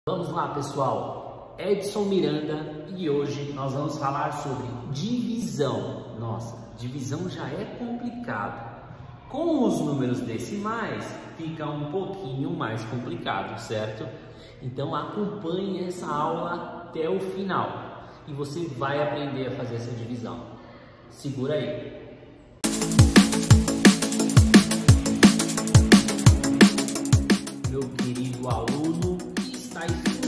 Vamos lá, pessoal, Edson Miranda e hoje nós vamos falar sobre divisão. Nossa, divisão já é complicado. Com os números decimais fica um pouquinho mais complicado, certo? Então acompanhe essa aula até o final e você vai aprender a fazer essa divisão. Segura aí. Meu querido aluno que está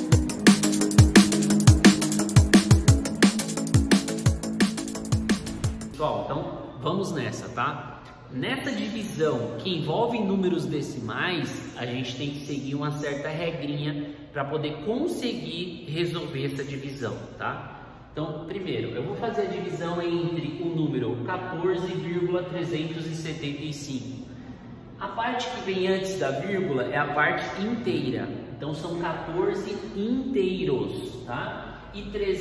Pessoal, então vamos nessa, tá? Nessa divisão que envolve números decimais, a gente tem que seguir uma certa regrinha para poder conseguir resolver essa divisão, tá? Então, primeiro, eu vou fazer a divisão entre o número 14,375. A parte que vem antes da vírgula é a parte inteira, então são 14 inteiros, tá? E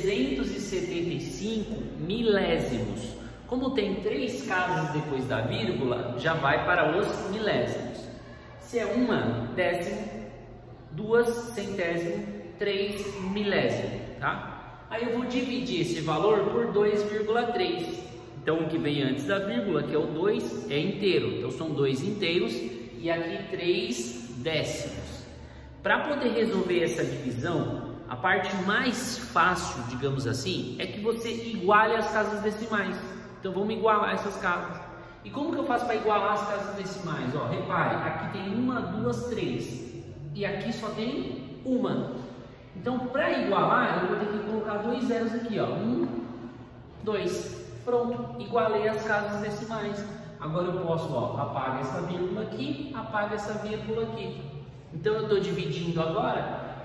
375 milésimos. Como tem 3 casas depois da vírgula, já vai para os milésimos. Se é uma décimo, 2 centésimo, 3 milésimo, tá? Aí eu vou dividir esse valor por 2,3. Então o que vem antes da vírgula, que é o 2, é inteiro. Então são 2 inteiros e aqui 3 décimos. Para poder resolver essa divisão, a parte mais fácil, digamos assim, é que você iguale as casas decimais. Então vamos igualar essas casas. E como que eu faço para igualar as casas decimais? Ó, repare, aqui tem 1, 2, 3 e aqui só tem uma. Então para igualar eu vou ter que colocar 2 zeros aqui, ó. 1, 2. Pronto, igualei as casas decimais. Agora eu posso, ó, apaga essa vírgula aqui, apaga essa vírgula aqui. Então eu estou dividindo agora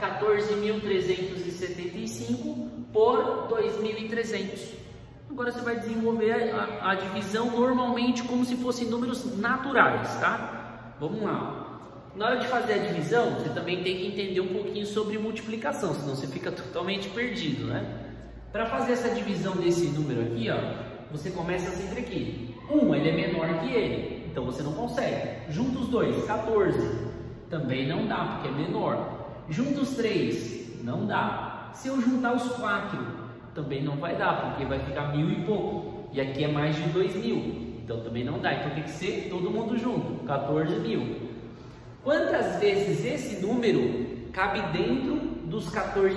14.375 por 2.300. Agora você vai desenvolver a divisão normalmente como se fossem números naturais, tá? Vamos lá. Na hora de fazer a divisão, você também tem que entender um pouquinho sobre multiplicação, senão você fica totalmente perdido, né? Para fazer essa divisão desse número aqui, ó, você começa sempre aqui. 1, ele é menor que ele, então você não consegue. Junta os dois, 14. Também não dá, porque é menor. Junta os 3, não dá. Se eu juntar os 4, também não vai dar, porque vai ficar 1.000 e pouco. E aqui é mais de 2.000, então também não dá. Então tem que ser todo mundo junto, 14.000. Quantas vezes esse número cabe dentro dos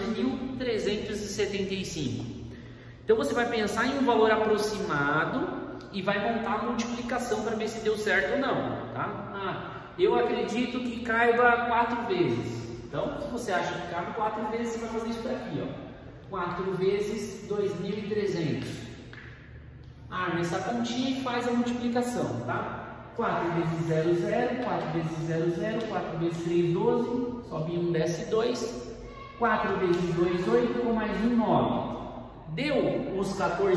14.375? Então você vai pensar em um valor aproximado e vai montar a multiplicação para ver se deu certo ou não, tá? Eu acredito que caiba 4 vezes. Então, se você acha que cabe 4 vezes, você vai fazer isso daqui, ó. 4 vezes 2.300. Nessa continha e faz a multiplicação, tá? 4 vezes 0, 0. 4 vezes 0, 0. 4 vezes 3, 12. Sobe 1, desce 2. 4 vezes 2, 8. Com mais 1, 9. Deu os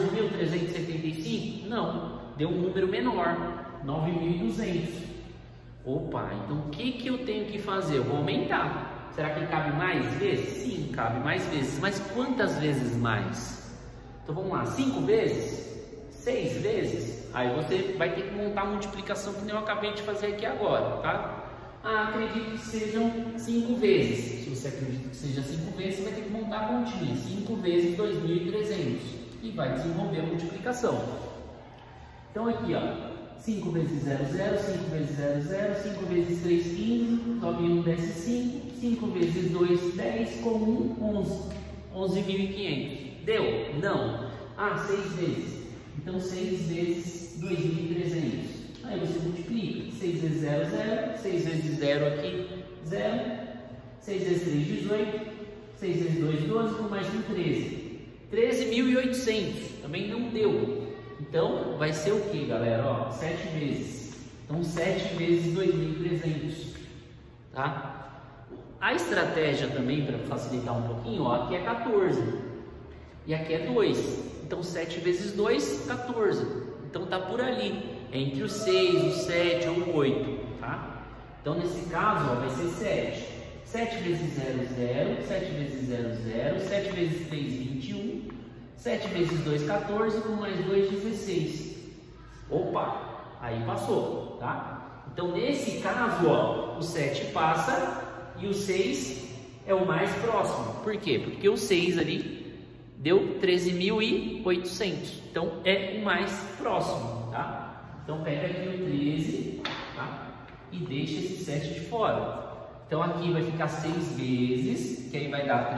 14.375? Não. Deu um número menor. 9.200. Opa, então o que eu tenho que fazer? Eu vou aumentar. Será que cabe mais vezes? Sim, cabe mais vezes. Mas quantas vezes mais? Então vamos lá, 5 vezes? 6 vezes? Aí você vai ter que montar a multiplicação que eu acabei de fazer aqui agora, tá? Acredito que sejam 5 vezes. Se você acredita que seja 5 vezes, você vai ter que montar a continha. 5 vezes 2.300. E vai desenvolver a multiplicação. Então aqui, ó. 5 vezes 0, 0, 5 vezes 0, 0, 5 vezes 3, 15, sobe 1, desce 5, 5 vezes 2, 10, com 1, 11, 11.500. Deu? Não. 6 vezes. Então 6 vezes 2.300. Aí você multiplica. 6 vezes 0, 0, 6 vezes 0 aqui, 0, 6 vezes 3, 18, 6 vezes 2, 12, com mais 1, 13. 13.800. Também não deu. Então, vai ser o que, galera? Ó, 7 vezes. Então, 7 vezes 2.300, tá? A estratégia também, para facilitar um pouquinho, ó, aqui é 14. E aqui é 2. Então, 7 vezes 2, 14. Então, tá por ali. É entre o 6, o 7 ou o 8, tá? Então, nesse caso, ó, vai ser 7. 7 vezes 0, 0. 7 vezes 0, 0. 7 vezes 3, 21. 7 vezes 2, 14, com mais 2, 16. Opa, aí passou, tá? Então, nesse caso, ó, o 7 passa e o 6 é o mais próximo. Por quê? Porque o 6 ali deu 13.800. Então é o mais próximo, tá? Então pega aqui o 13, tá? E deixa esse 7 de fora. Então aqui vai ficar 6 vezes, que aí vai dar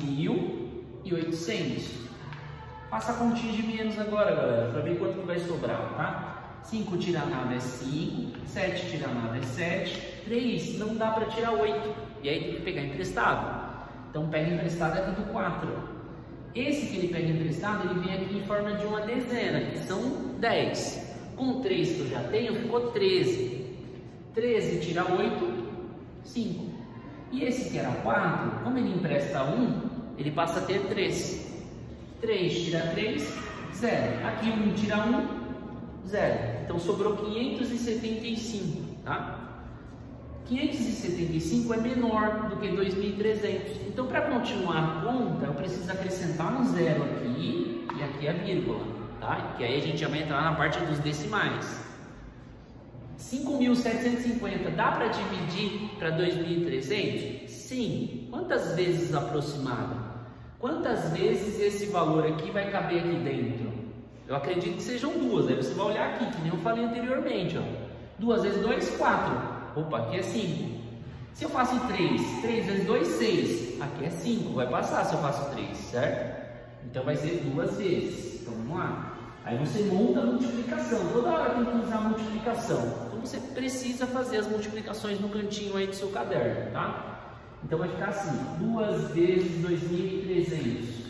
13.800. Faça a continha de menos agora, galera, para ver quanto que vai sobrar, tá? 5 tirar nada é 5, 7 tirar nada é 7, 3 não dá para tirar 8, e aí tem que pegar emprestado. Então pega emprestado aqui do 4. Esse que ele pega emprestado, ele vem aqui em forma de uma dezena, que são 10. Com 3 que eu já tenho, ficou 13. 13 tira 8, 5. E esse que era 4, como ele empresta 1, ele passa a ter 3. 3 tira 3, 0. Aqui 1 tira 1, 0. Então sobrou 575, tá? 575 é menor do que 2.300. Então para continuar a conta, eu preciso acrescentar um 0 aqui e aqui a vírgula, tá? Que aí a gente já vai entrar na parte dos decimais. 5.750 dá para dividir para 2.300? Sim. Quantas vezes aproximado? Quantas vezes esse valor aqui vai caber aqui dentro? Eu acredito que sejam 2. Aí você vai olhar aqui, que nem eu falei anteriormente, ó. 2 vezes 2, 4. Opa, aqui é 5. Se eu faço 3, 3 vezes 2, 6. Aqui é 5, vai passar se eu faço 3, certo? Então vai ser 2 vezes. Então vamos lá. Aí você monta a multiplicação. Toda hora tem que usar a multiplicação. Então você precisa fazer as multiplicações no cantinho aí do seu caderno, tá? Então vai ficar assim, 2 vezes 2.300.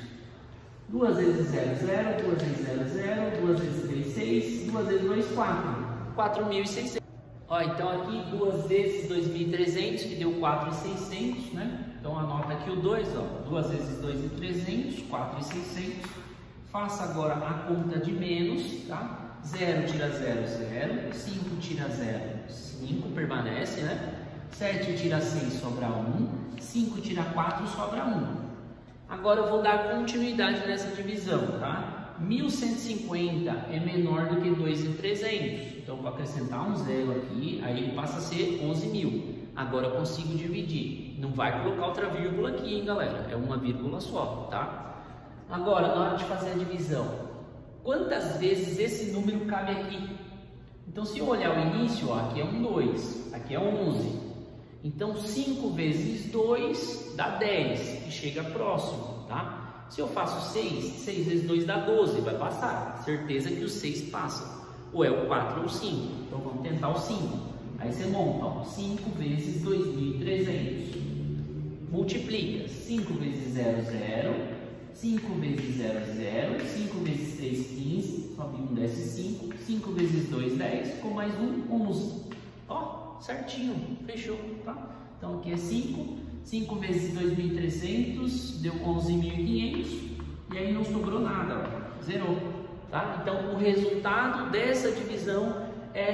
2 vezes 0, 0, 2 vezes 0, 0, 2 vezes 3, 6, 2 vezes 2, 4. 4.600. Ó, então aqui 2 vezes 2.300, que deu 4.600, né? Então anota aqui o 2, ó. 2 vezes 2.300, 4.600. Faça agora a conta de menos, tá? 0 tira 0, 0. 5 tira 0, 5, permanece, né? 7 tira 6, sobra 1. 5 tira 4, sobra 1. Agora eu vou dar continuidade nessa divisão, tá? 1.150 é menor do que 2.300. Então vou acrescentar um 0 aqui, aí ele passa a ser 11.000. Agora eu consigo dividir. Não vai colocar outra vírgula aqui, hein, galera? É uma vírgula só, tá? Agora, na hora de fazer a divisão, quantas vezes esse número cabe aqui? Então se eu olhar o início, ó, aqui é um 2, aqui é 11. Então 5 vezes 2 dá 10, que chega próximo, tá? Se eu faço 6, 6 vezes 2 dá 12, vai passar. Certeza que o 6 passa. Ou é o 4 ou o 5. Então vamos tentar o 5. Aí você monta, ó, 5 vezes 2.300. Multiplica. 5 vezes 0, 0. 5 vezes 0, 0. 5 vezes 3, 15. Sobe 1, desce 5. 5 vezes 2, 10. Com mais 1, 11. Ó, certinho. Fechou, tá? Então aqui é 5. 5 vezes 2.300 deu 11.500. E aí não sobrou nada, ó. Zerou, tá? Então o resultado dessa divisão é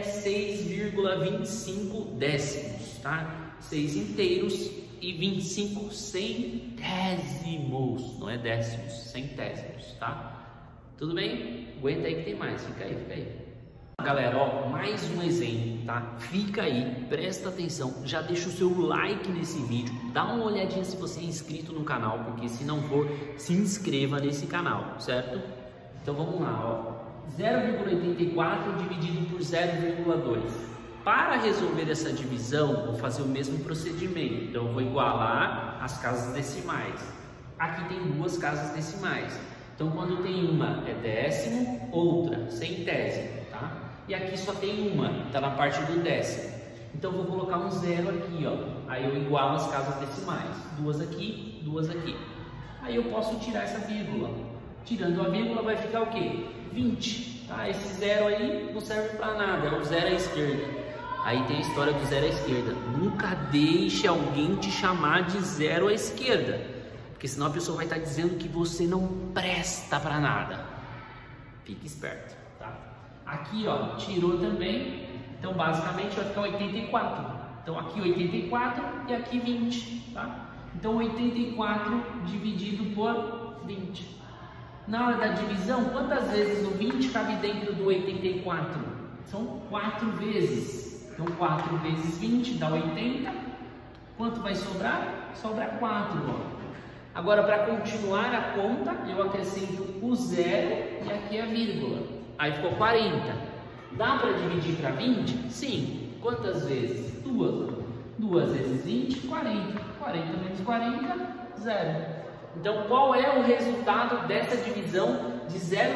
6,25 décimos, tá? 6 inteiros e 25 centésimos, não é décimos, centésimos, tá? Tudo bem? Aguenta aí que tem mais, fica aí, fica aí. Galera, ó, mais um exemplo, tá? Fica aí, presta atenção, já deixa o seu like nesse vídeo, dá uma olhadinha se você é inscrito no canal, porque se não for, se inscreva nesse canal, certo? Então vamos lá, ó, 0,84 dividido por 0,2. Para resolver essa divisão, vou fazer o mesmo procedimento. Então, eu vou igualar as casas decimais. Aqui tem duas casas decimais. Então, quando tem uma é décimo, outra centésimo, tá? E aqui só tem uma, está na parte do décimo. Então, eu vou colocar um 0 aqui, ó. Aí eu igualo as casas decimais. Duas aqui, duas aqui. Aí eu posso tirar essa vírgula. Tirando a vírgula vai ficar o quê? 20. Tá? Esse 0 aí não serve para nada, é o 0 à esquerda. Aí tem a história do 0 à esquerda. Nunca deixe alguém te chamar de 0 à esquerda, porque senão a pessoa vai estar dizendo que você não presta para nada. Fique esperto, tá? Aqui, ó, tirou também. Então basicamente vai ficar 84. Então aqui 84 e aqui 20, tá? Então 84 dividido por 20. Na hora da divisão, quantas vezes o 20 cabe dentro do 84? São 4 vezes. Então 4 vezes 20 dá 80. Quanto vai sobrar? sobra 4, ó. Agora, para continuar a conta, eu acrescento o 0 e aqui a vírgula. Aí ficou 40. Dá para dividir para 20? Sim. Quantas vezes? 2. 2 vezes 20, 40. 40 menos 40, 0. Então, qual é o resultado dessa divisão de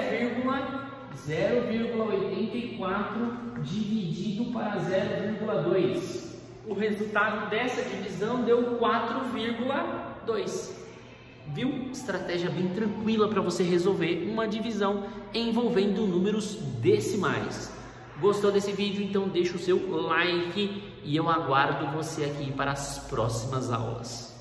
0,84 dividido para 0,2? O resultado dessa divisão deu 4,2. Viu? Estratégia bem tranquila para você resolver uma divisão envolvendo números decimais. Gostou desse vídeo? Então deixa o seu like e eu aguardo você aqui para as próximas aulas.